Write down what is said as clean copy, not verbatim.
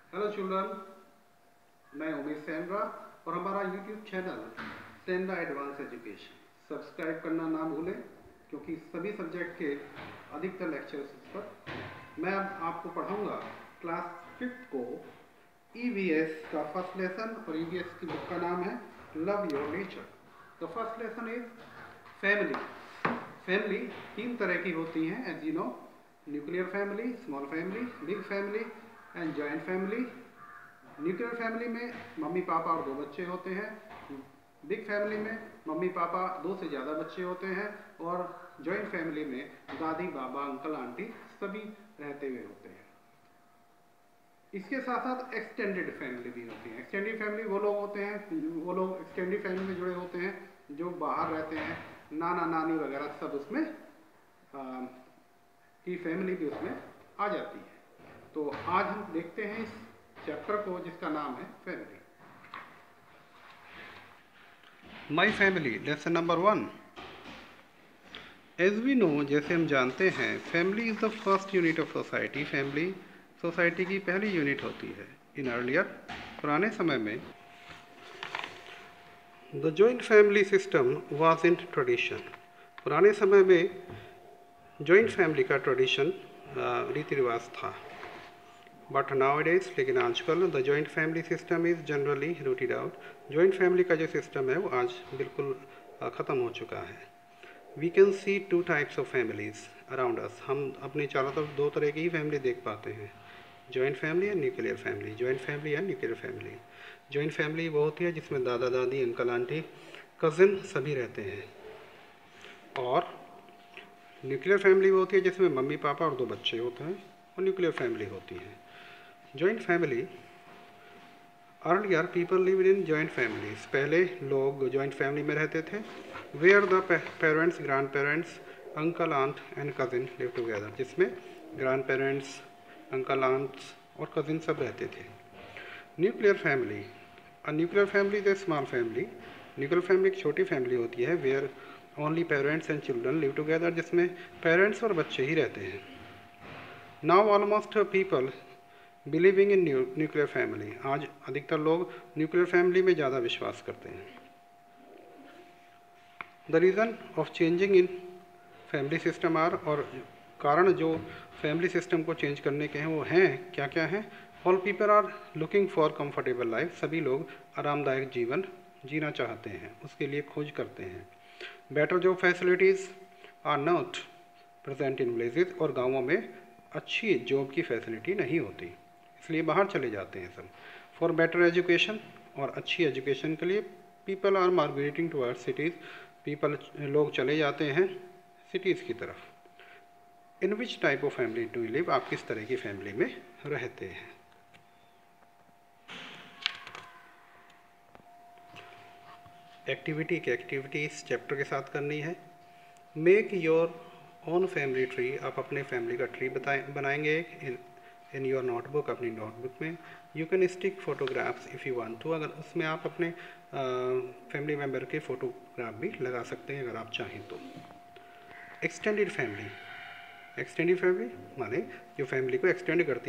Hello children, मैं उमेश सैनरा और हमारा YouTube channel Sainra advance education subscribe करना ना भूलें, क्योंकि सभी सब्जेक्ट के अधिकतर लेक्चर्स इस पर मैं अब आपको पढ़ाऊंगा। क्लास 5th को EVS का फर्स्ट लेसन, और EVS की बुक का नाम है love your nature. The first lesson is family. Family 3 तरह की होती हैं, as you know. Nuclear family, small family, big family and joint family. Nuclear family में मम्मी पापा और 2 बच्चे होते हैं। बिग फैमिली में मम्मी पापा 2 से ज़्यादा बच्चे होते हैं। और जॉइंट फैमिली में दादी बाबा अंकल आंटी सभी रहते हुए होते हैं। इसके साथ साथ एक्सटेंडेड फैमिली भी होती है। एक्सटेंडेड फैमिली वो लोग होते हैं, वो लोग एक्सटेंडेड फैमिली में जुड़े होते हैं जो बाहर रहते हैं। नाना नानी वगैरह सब उसमें की फैमिली भी उसमें आ जाती है। तो आज हम देखते हैं इस चैप्टर को जिसका नाम है family. My family, lesson number 1। As we know, जैसे हम जानते हैं, family is the first unit of society. Family society की पहली यूनिट होती है। इन अर्लियर, पुराने समय में, the joint family system was in tradition. पुराने समय में जॉइंट फैमिली का ट्रेडिशन रीति रिवाज था। बट नाउ डेज, लेकिन आजकल the joint family system is generally rooted out. Joint family का जो सिस्टम है वो आज बिल्कुल ख़त्म हो चुका है। We can see 2 types of families around us. हम अपने चारों तरफ 2 तरह की ही फैमिली देख पाते हैं, joint family and nuclear family. Joint family and nuclear family. Joint family वो होती है जिसमें दादा दादी अंकल आंटी कज़न सभी रहते हैं। और न्यूक्लियर फैमिली वो होती है जिसमें मम्मी पापा और 2 बच्चे होते हैं, और न्यूक्लियर फैमिली होती है। Joint family, earlier people live in joint families. पहले लोग जॉइंट फैमिली में रहते थे। Where the parents, grandparents, uncle aunt and cousin live together, जिसमें ग्रैंड पेरेंट्स, अंकल आंट्स और कजिन सब रहते थे। Nuclear family, nuclear family is a small family. Nuclear family एक छोटी फैमिली होती है। Where only parents and children live together, जिसमें पेरेंट्स और बच्चे ही रहते हैं। Now almost people believing in nuclear family. आज अधिकतर लोग न्यूक्लियर फैमिली में ज़्यादा विश्वास करते हैं। The reason of changing in family system are, और कारण जो फैमिली सिस्टम को चेंज करने के हैं वो हैं क्या क्या हैं। All people are looking for comfortable life. सभी लोग आरामदायक जीवन जीना चाहते हैं, उसके लिए खोज करते हैं। Better job facilities are not present in villages, और गाँवों में अच्छी जॉब की फैसिलिटी नहीं होती, इसलिए बाहर चले जाते हैं सब। फॉर बेटर एजुकेशन, और अच्छी एजुकेशन के लिए people are migrating towards cities. लोग चले जाते हैं सिटीज़ की तरफ। In which type of family do you live, आप किस तरह की फैमिली में रहते हैं। एक्टिविटी इस चैप्टर के साथ करनी है। Make your own family tree, आप अपने फैमिली का ट्री बनाएंगे इन योर नोटबुक, अपनी नोटबुक में। You can stick photographs if you want to, अगर उसमें आप अपने फैमिली मेम्बर के फ़ोटोग्राफ भी लगा सकते हैं अगर आप चाहें तो। एक्सटेंडेड फैमिली माने जो फैमिली को एक्सटेंड करती